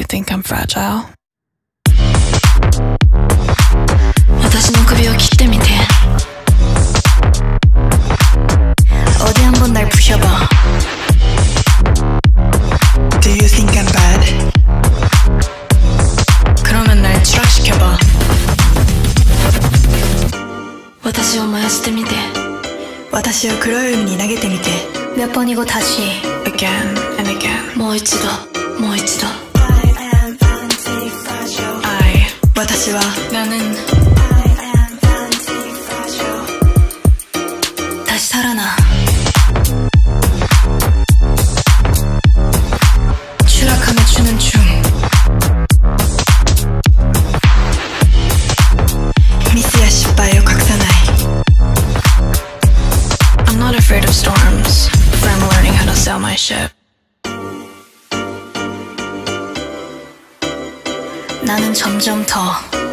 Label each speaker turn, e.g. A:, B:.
A: think I'm fragile?
B: 私の首を切ってみて 어디 한번 날 부셔봐
C: 'Do you think I'm bad?
B: 그러면 날 추락시켜봐 私を燃やしてみて
C: 私を黒い海に投げてみて
B: 몇 번이고 다시
A: Again and again.
B: もう一度もう一度
C: 私は
B: 나는 다시 살아나 추락함에 추는 춤
C: ミスや失敗を隠さない
A: I'm not afraid of storms, for I'm learning how to sail my ship.
B: 나는 점점 더